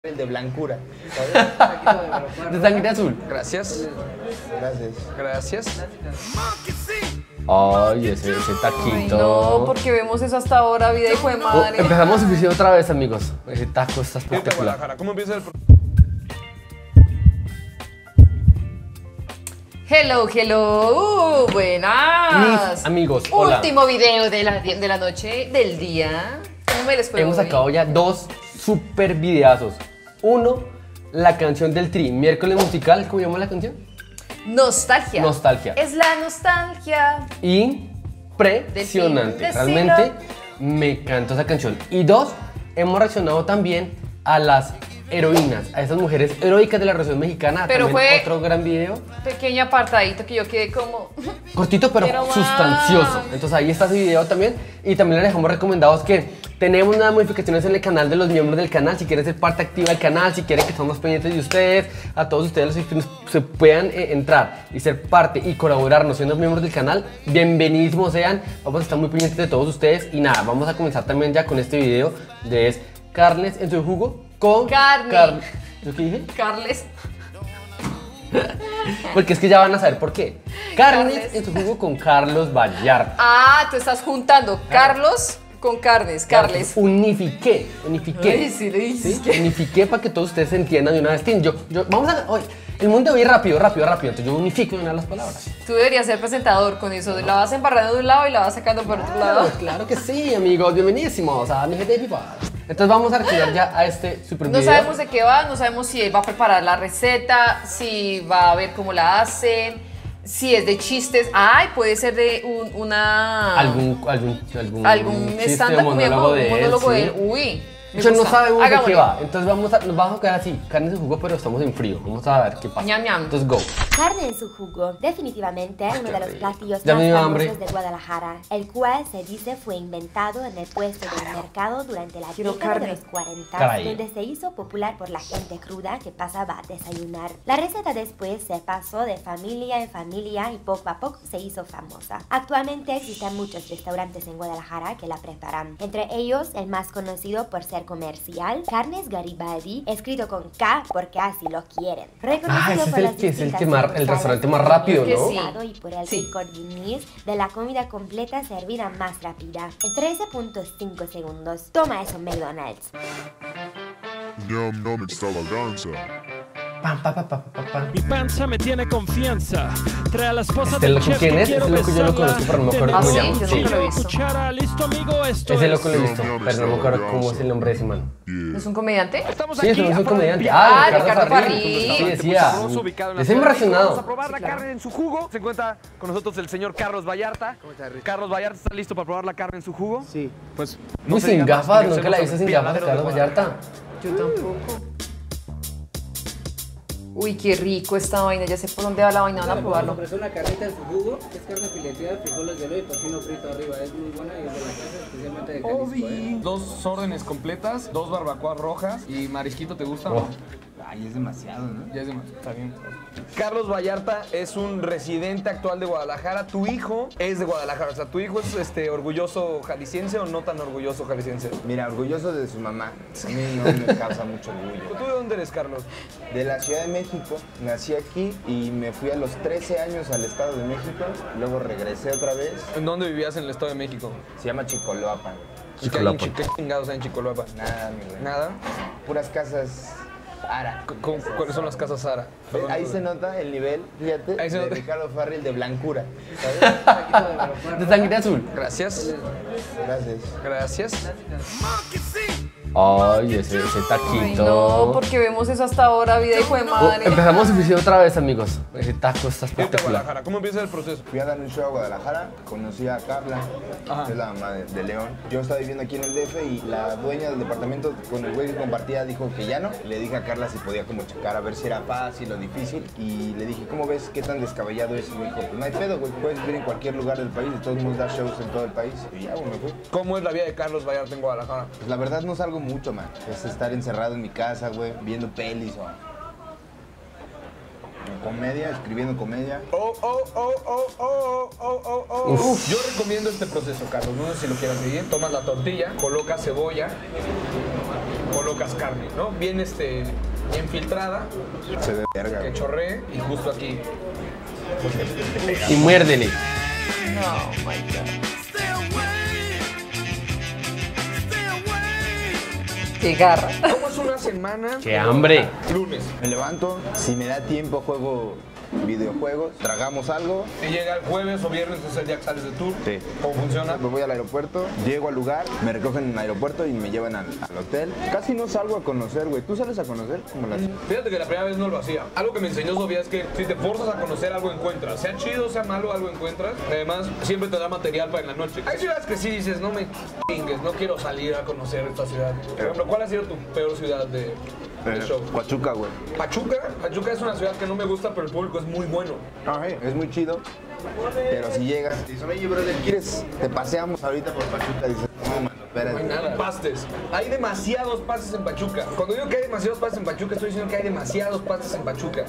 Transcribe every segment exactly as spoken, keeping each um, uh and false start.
El de blancura, ¿sabes? De sangre azul. Gracias. Gracias. Gracias. Ay, ese, ese taquito. Ay, no, porque vemos eso hasta ahora, vida hijo de madre. Oh, empezamos suficiente otra vez, amigos. Ese taco está espectacular. ¿Cómo empieza el Hello, hello, buenas. Mis amigos, hola. Último video de la, de la noche, del día. ¿Cómo me les fue Hemos hoy? sacado ya dos super videazos. Uno, la canción del Tri, miércoles musical. ¿Cómo llama la canción? Nostalgia. Nostalgia. Es la nostalgia. Impresionante. Del fin, Realmente me encantó esa canción. Y dos, hemos reaccionado también a las heroínas, a esas mujeres heroicas de la región mexicana. Pero también fue otro gran video. Pequeño apartadito que yo quedé como... Cortito pero Pero sustancioso. más. Entonces ahí está ese video también. Y también les dejamos recomendados que tenemos unas modificaciones en el canal de los miembros del canal. Si quieren ser parte activa del canal, si quieren que estemos pendientes de ustedes, a todos ustedes los que se puedan eh, entrar y ser parte y colaborarnos siendo miembros del canal, bienvenidos sean. Vamos a estar muy pendientes de todos ustedes. Y nada, vamos a comenzar también ya con este video de es carnes en su jugo con Carne. carne. ¿Yo qué dije? Carles. Porque es que ya van a saber por qué. Carnes Carles. en su jugo con Carlos Vallarta. Ah, tú estás juntando Carlos con carnes, Carles. Unifiqué, unifiqué. Ay, sí, le dices ¿Sí? que- Unifiqué para que todos ustedes se entiendan de una vez. Tin, Yo, yo, vamos a, hoy, el mundo de hoy es rápido, rápido, rápido. Entonces yo unifico de una de las palabras. Tú deberías ser presentador con eso. La vas embarrando de un lado y la vas sacando por otro lado. Claro, claro que sí, amigos. Bienvenidísimos a mi gente de Pipa. Entonces vamos a reaccionar ya a este super No video. sabemos de qué va, no sabemos si él va a preparar la receta, si va a ver cómo la hacen, si es de chistes. Ay, puede ser de un, una... Algún, algún, algún, algún chiste, stand-up, monólogo un de él, monólogo sí. de él. Uy, me Yo no gusta. sabemos de qué Hagámosle. va. Entonces vamos a, nos vamos a quedar así, carne en su jugo, pero estamos en frío. Vamos a ver qué pasa. Ñam, ñam. Entonces go. Carne en su jugo, definitivamente uno de los platillos Ya más me dio famosos hambre. de Guadalajara, el cual se dice fue inventado en el puesto del mercado durante la Quiero década carne. de los cuarenta, Caray. donde se hizo popular por la gente cruda que pasaba a desayunar. La receta después se pasó de familia en familia y poco a poco se hizo famosa. Actualmente existen muchos restaurantes en Guadalajara que la preparan, entre ellos el más conocido por ser comercial, Carnes Garibaldi, escrito con K porque así lo quieren. Ah, ese es por el las que es el distintas que mar- el sucursales restaurante más del rápido, Que ¿no? sí. y por el Sí. récord Guinness de la comida completa servida más rápida en trece punto cinco segundos. Toma eso, McDonald's. Yum, yum, extravaganza. Pam, pam, pam, pam, pam, pam. Mi panza me tiene confianza. Trae a la esposa ¿Este del loco chef quién que es? quiero Ese loco yo lo besarla. conozco, pero no me acuerdo Ah, cómo sí, se llama. yo Sí. nunca lo he visto. Cuchara, listo amigo, esto Ese es. loco lo he visto, pero no me acuerdo cómo es el nombre de ese man. ¿No es un comediante? Estamos Sí, aquí ese es un a comediante. Farril. Ah, Ah, Ricardo Ricardo Farril. Farril. Sí, decía. Sabroso, ubicado en la Es hemos Ciudad de México. Vamos a reaccionado. probar la Sí, claro. carne en su jugo. Se encuentra con nosotros el señor Carlos Vallarta. Carlos Vallarta, ¿está listo para probar la carne en su jugo? Sí. Pues Muy se sin diga más, gafas, porque nunca la somos hice sin el gafas de piladero Carlos de Vallarta. Yo tampoco. Uy, qué rico esta vaina, ya sé por dónde va la vaina, van a probarlo. Ofrece una carnita en su jugo, que es carne fileteada, frijoles de y tocino frito arriba. Es muy buena y es de la casa, especialmente de Jalisco, ¿eh? Dos órdenes completas, dos barbacoas rojas y marisquito, ¿te gusta? Oh. Ay, es demasiado, ¿no? Ya es demasiado, está bien. Carlos Vallarta es un residente actual de Guadalajara. Tu hijo es de Guadalajara. O sea, ¿tu hijo es este, orgulloso jalisciense o no tan orgulloso jalisciense? Mira, orgulloso de su mamá. A mí no me causa mucho orgullo. ¿Tú de dónde eres, Carlos? De la Ciudad de México, nací aquí y me fui a los trece años al Estado de México. Luego regresé otra vez. ¿En dónde vivías en el Estado de México? Se llama Chicoloapan. ¿Y qué hay en Chicoloapan. Chi- ¿Qué chingados hay en Chicoloapan? Nada, mi güey. Nada. Puras casas ara. ¿Cu- cu- ¿Cuáles son las casas Sara? ¿Ves? Ahí se nota el nivel, fíjate, Ahí se de nota. Ricardo Farril de blancura. ¿Sabes? De sangre azul. Gracias. Gracias. Gracias. Ay, ese, ese Ay, taquito. no, porque vemos eso hasta ahora, vida hijo de Oh, madre. empezamos suficiente otra vez, amigos. Ese taco está Irte a espectacular. Guadalajara. ¿Cómo empieza el proceso? Fui a dar un show a Guadalajara, conocí a Carla, Ajá. que es la mamá de, de León. Yo estaba viviendo aquí en el D F y la dueña del departamento con el güey que compartía dijo que ya no. Le dije a Carla si podía como checar a ver si era fácil o difícil y le dije, ¿cómo ves qué tan descabellado es? Y me dijo, pues no hay pedo, güey, puedes vivir en cualquier lugar del país, de todos modos dar shows en todo el país. Y ya, güey, me fui. ¿Cómo es la vida de Carlos Vallarta en Guadalajara? Pues la verdad no salgo mucho, man. Es estar encerrado en mi casa, güey, viendo pelis o... comedia, escribiendo comedia. Oh, oh, oh, oh, oh, oh, oh, oh. Uf. Yo recomiendo este proceso, Carlos. No sé si lo quieras seguir. Tomas la tortilla, colocas cebolla. colocas carne, ¿no? Bien, este, bien filtrada, Se ve verga. que güey. chorree y justo aquí. Y muérdele. No, my God. Qué garra. ¿Cómo es una semana? ¡Qué hambre! Lunes. Me levanto, si me da tiempo juego videojuegos, tragamos algo. Te llega el jueves o viernes, es el día que sales de tour. Sí. ¿Cómo funciona? Me voy al aeropuerto, llego al lugar, me recogen en el aeropuerto y me llevan al, al hotel. Casi no salgo a conocer, güey. ¿Tú sales a conocer? Como las... Fíjate que la primera vez no lo hacía. Algo que me enseñó Sofía es que si te forzas a conocer algo encuentras. Sea chido, sea malo, algo encuentras. Además, siempre te da material para en la noche. Hay ciudades que sí dices, no me chingues, no quiero salir a conocer esta ciudad. Por ejemplo, ¿cuál ha sido tu peor ciudad de, de Eh, show? Pachuca, güey. Pachuca. Pachuca es una ciudad que no me gusta, pero el público es muy bueno. Ajá, es muy chido. Pero si llegas y dicen, oye, brother, ¿quieres? Te paseamos ahorita por Pachuca. Dices, no, mano, No hay espérate. nada. Pastes. Hay demasiados pastes en Pachuca. Cuando digo que hay demasiados pastes en Pachuca, estoy diciendo que hay demasiados pastes en Pachuca.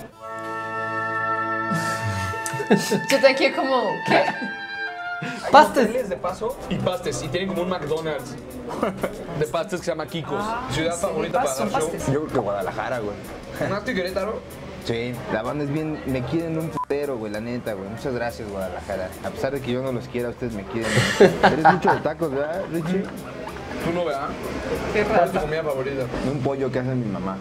Yo te quiero como, ¿qué? Hay Pastes. hoteles de paso y pastes. Y tienen como un McDonald's de pastes que se llama Kikos. Ciudad sí, favorita pas- para son dar show. pastes. Yo creo que Guadalajara, güey. ¿Naste y Querétaro? Sí, la banda es bien, me quieren un putero, güey, la neta, güey. Muchas gracias, Guadalajara. A pesar de que yo no los quiera, ustedes me quieren. Eres mucho de tacos, ¿verdad, Richie? Tú no, ¿verdad? Qué ¿Cuál es tu raro. comida favorita? Un pollo que hace mi mamá.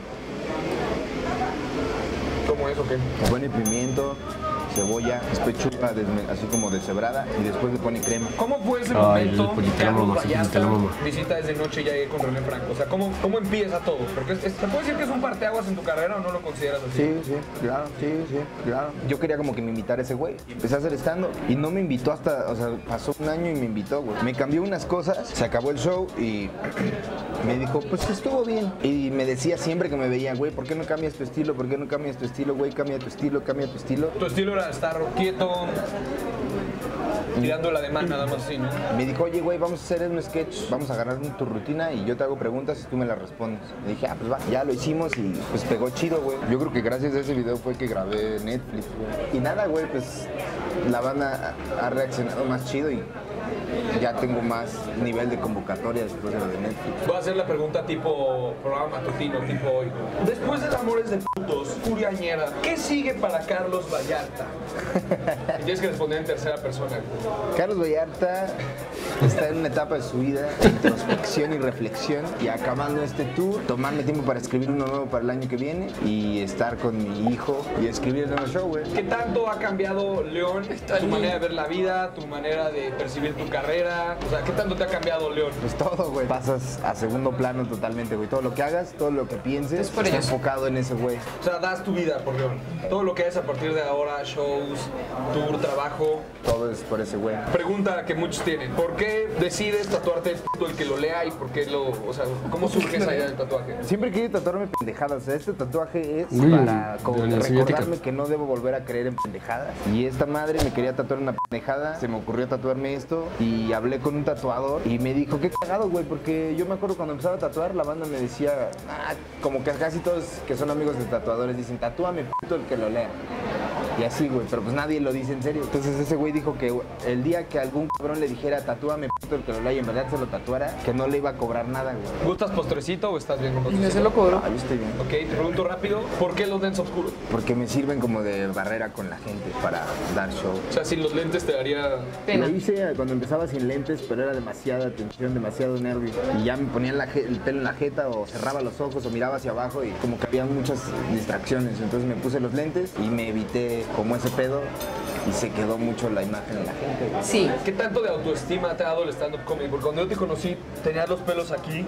¿Cómo es o qué? Le pone pimiento, cebolla, es pechuga desme- así como deshebrada y después le pone crema. ¿Cómo fue ese Ay, momento el pollito que a la Carlos mamá, sí, Vallarta pollito a la mamá. visita desde noche y ya llegué con René Franco? O sea, ¿cómo, cómo empieza todo? Porque es, es- ¿te puedo decir que es un parteaguas en tu carrera o no lo consideras así? Sí, sí, claro, sí, sí, claro. Yo quería como que me invitara ese güey. Empecé a hacer stand y no me invitó hasta, o sea, pasó un año y me invitó, güey. Me cambió unas cosas, se acabó el show y me dijo, pues estuvo bien. Y me decía siempre que me veía, güey, ¿por qué no cambias tu estilo? ¿Por qué no cambias tu estilo, güey? Cambia tu estilo, cambia tu estilo. Tu estilo era estar quieto, tirando la demanda nada más así, ¿no? Me dijo, oye, güey, vamos a hacer un sketch, vamos a agarrar tu rutina y yo te hago preguntas y tú me las respondes. Le dije, ah, pues va, ya lo hicimos y pues pegó chido, güey. Yo creo que gracias a ese video fue que grabé Netflix, güey. Y nada, güey, pues la banda ha ha reaccionado más chido y ya tengo más nivel de convocatoria después de lo de Netflix. Voy a hacer la pregunta tipo programa matutino, tipo hoy. Después del Amores de Putos, Furiañera, ¿qué sigue para Carlos Vallarta? Y tienes que responder en tercera persona. Carlos Vallarta está en una etapa de su vida de introspección y reflexión y acabando este tour, tomarme tiempo para escribir uno nuevo para el año que viene y estar con mi hijo y escribir el nuevo show, güey. ¿Qué tanto ha cambiado, León, tu manera de ver la vida, tu manera de percibir tu carrera? O sea, ¿qué tanto te ha cambiado, León? Pues todo, güey. Pasas a segundo plano totalmente, güey. Todo lo que hagas, todo lo que pienses, Es por está ellos. enfocado en ese güey. O sea, das tu vida por León. Todo lo que haces a partir de ahora, shows, tour, trabajo. Todo es por ese güey. Pregunta que muchos tienen. ¿Por qué decides tatuarte puto el que lo lea y por qué lo... O sea, ¿cómo surge esa idea del tatuaje? Siempre he querido tatuarme pendejadas. O sea, este tatuaje es Uy, para como de la Unión recordarme Soviética. que no debo volver a creer en pendejadas. Y esta madre me quería tatuar una pendejada. Se me ocurrió tatuarme esto y hablé con un tatuador y me dijo, qué cagado, güey, porque yo me acuerdo cuando empezaba a tatuar, la banda me decía, ah, como que casi todos que son amigos de tatuadores dicen, tatúame puto el que lo lea. Y así, güey, pero pues nadie lo dice en serio. Entonces ese güey dijo que el día que algún cabrón le dijera, tatúame puto el que lo lea y en verdad se lo tatuara, que no le iba a cobrar nada, güey. ¿Gustas postrecito o estás bien con No postrecito? se lo cobro. Ah, yo estoy bien. Ok, te pregunto rápido, ¿por qué los lentes oscuros? Porque me sirven como de barrera con la gente para dar show. O sea, sin los lentes te daría... Pena. Lo hice cuando empezaba sin lentes, pero era demasiada tensión, demasiado nervio. Y ya me ponía la je- el pelo en la jeta o cerraba los ojos o miraba hacia abajo y como que había muchas distracciones. Entonces me puse los lentes y me evité como ese pedo y se quedó mucho la imagen en la gente, güey. Sí. ¿Qué tanto de autoestima te ha dado el stand-up comedy? Porque cuando yo te conocí, tenías los pelos aquí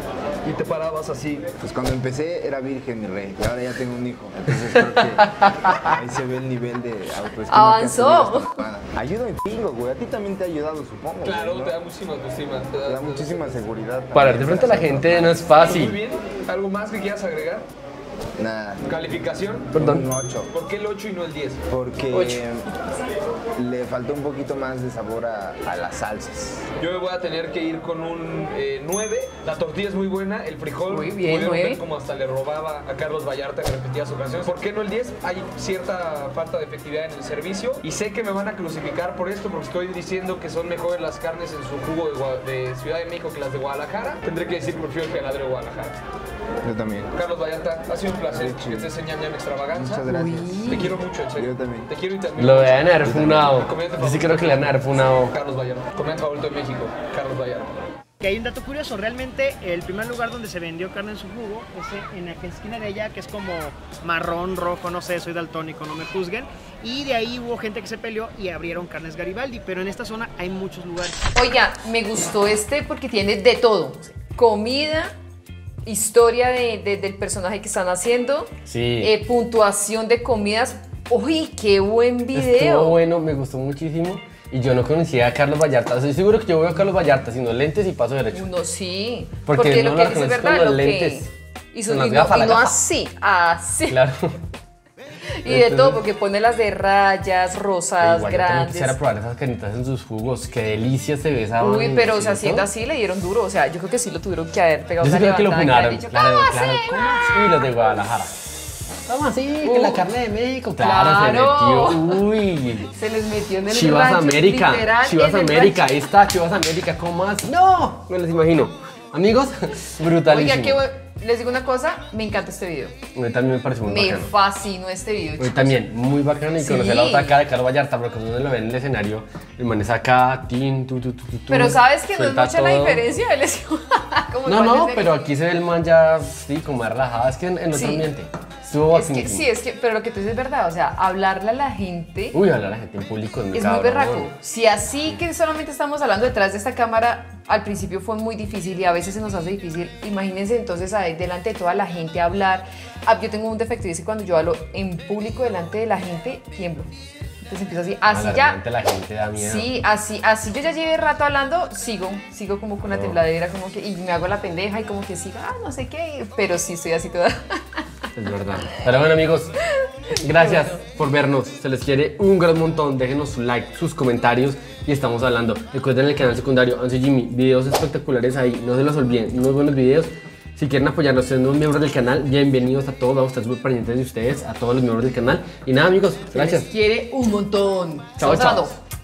y te parabas así. Pues cuando empecé era virgen, mi rey, y ahora ya tengo un hijo. Entonces creo que ahí se ve el nivel de autoestima. Avanzó. que ha subido esta mamada. Ayuda en pingo, güey. A ti también te ha ayudado, supongo. Claro, güey, ¿no? te da muchísima autoestima. Te da, Te da muchísima seguridad. Parar de frente a la gente no es Muy fácil. bien. ¿Algo más que quieras agregar? Nada. ¿Calificación? Perdón. Un ocho. ¿Por qué el ocho y no el diez? Porque Ocho. le faltó un poquito más de sabor a, a las salsas. Yo me voy a tener que ir con un eh, nueve. La tortilla es muy buena, el frijol. Muy bien, pudieron ver nueve. como hasta le robaba a Carlos Vallarta en repetidas ocasiones. ¿Por qué no el diez? Hay cierta falta de efectividad en el servicio y sé que me van a crucificar por esto porque estoy diciendo que son mejores las carnes en su jugo de, Gua- de Ciudad de México que las de Guadalajara. Tendré que decir que prefiero el peladero de Guadalajara. Yo también. Carlos Vallarta, ha sido un placer que te enseñan en extravaganza. Muchas gracias. Te quiero mucho, en serio. Yo también. Te quiero y también. Lo deben haber funado. Yo sí creo que le van a haber funado. Carlos Vallarta. Comediante favorito de México, Carlos Vallarta. Que hay un dato curioso, realmente el primer lugar donde se vendió carne en su jugo es en aquella esquina de ella, que es como marrón, rojo, no sé, soy daltónico, no me juzguen. Y de ahí hubo gente que se peleó y abrieron Carnes Garibaldi, pero en esta zona hay muchos lugares. Oiga, me gustó este porque tiene de todo. Comida, historia de, de, del personaje que están haciendo, Sí. eh, puntuación de comidas. ¡Uy, qué buen video! Estuvo bueno, me gustó muchísimo. Y yo no conocía a Carlos Vallarta. Estoy seguro que yo veo a Carlos Vallarta sin los lentes y paso derecho. Uno sí. Porque Porque, no lo la que dice es reconoces verdad, con los lo lentes, que hizo, con las y no, gafas, y la no gafa. así, así. Claro. Y de todo, porque pone las de rayas, rosadas, Igual yo tengo que grandes. quisiera probar esas carnitas en sus jugos. Qué delicia se ve esa Uy, vaina, pero o sea, ¿cierto? haciendo así le dieron duro. O sea, yo creo que sí lo tuvieron que haber pegado. Yo sí una creo que lo levantada, funaron. le han dicho, Claro, ¿cómo claro. así? ¿Cómo así? Los de Guadalajara. ¿Cómo así? Que Uh, la carne de México. Claro, claro. se metió. Uy. Se les metió en el Chivas rancho, América. literal, Chivas en el América. rancho. Ahí está, Chivas América. ¿Cómo así? ¡No! Me los imagino. Amigos, brutalísimo. Oiga, qué bu- les digo una cosa, me encanta este video. A mí también me parece muy Me bacano. fascinó este video, A mí chicos. también, muy bacano y Sí. conocer la otra cara de Carlos Vallarta, porque cuando uno lo ve en el escenario, el man es acá, tin, tu, tu, tu, tu, tu, Pero sabes que no es suelta mucha la todo. diferencia, él es como No, igual no, de pero serio. aquí se ve el man ya, sí, como más relajado, es que en, en otro Sí. ambiente. Estuvo Es que, bacanísimo. sí, es que, pero lo que tú dices es verdad, o sea, hablarle a la gente Uy, hablar a la gente en público es muy es muy cabrón. berraco. Si así que solamente estamos hablando detrás de esta cámara, al principio fue muy difícil y a veces se nos hace difícil. Imagínense entonces ahí delante de toda la gente hablar. Ah, yo tengo un defecto y es que cuando yo hablo en público delante de la gente, tiemblo. Entonces empiezo así, así Ah, ya. realmente la gente da miedo. Sí, así, así yo ya llevé rato hablando, sigo, sigo como con una No. tembladera, como que, y me hago la pendeja y como que sigo, ah, no sé qué, pero sí estoy así toda. Es verdad. Pero bueno, amigos, gracias por vernos. Se les quiere un gran montón. Déjenos su like, sus comentarios y estamos hablando. Recuerden el canal secundario Anse Jimmy. Videos espectaculares ahí. No se los olviden. Unos buenos videos. Si quieren apoyarnos siendo miembros del canal, bienvenidos a todos. Vamos a estar súper pendientes de ustedes, a todos los miembros del canal. Y nada, amigos, gracias. Se les quiere un montón. Chao, Estamos chao. hablando.